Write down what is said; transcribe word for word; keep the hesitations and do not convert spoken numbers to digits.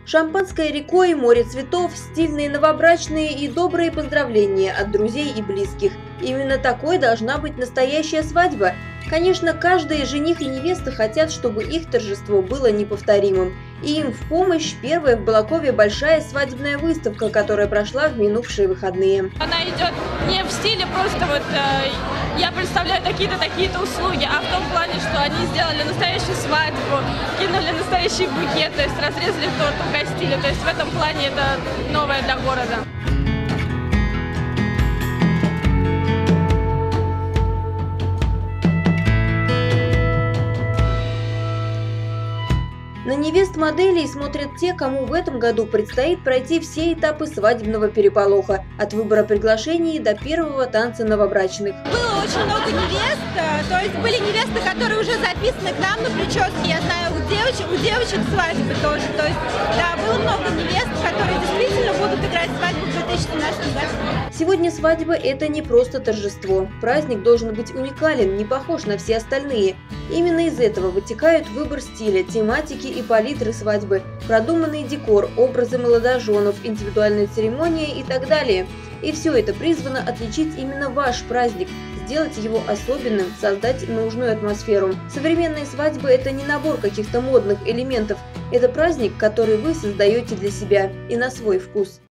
Шампанское рекой, море цветов, стильные новобрачные и добрые поздравления от друзей и близких. Именно такой должна быть настоящая свадьба. Конечно, каждый жених и невеста хотят, чтобы их торжество было неповторимым. И им в помощь первая в Балакове большая свадебная выставка, которая прошла в минувшие выходные. Она идет не в стиле просто вот э, я представляю такие-то, такие-то услуги, а в том плане, что они сделали настоящую свадьбу, кинули настоящий букет, то есть разрезали торт, угостили. То есть в этом плане это новое для города. На невест моделей смотрят те, кому в этом году предстоит пройти все этапы свадебного переполоха, от выбора приглашений до первого танца новобрачных. Было очень много невест, то есть были невесты, которые уже записаны к нам на прическе. Я знаю, у девочек, у девочек свадьбы тоже. То есть, да, было много невест, которые действительно будут играть свадьбу в две тысячи семнадцатом году. Сегодня свадьба – это не просто торжество. Праздник должен быть уникален, не похож на все остальные. Именно из этого вытекают выбор стиля, тематики и палитры свадьбы, продуманный декор, образы молодоженов, индивидуальная церемония и так далее. И все это призвано отличить именно ваш праздник, сделать его особенным, создать нужную атмосферу. Современная свадьба – это не набор каких-то модных элементов, это праздник, который вы создаете для себя и на свой вкус.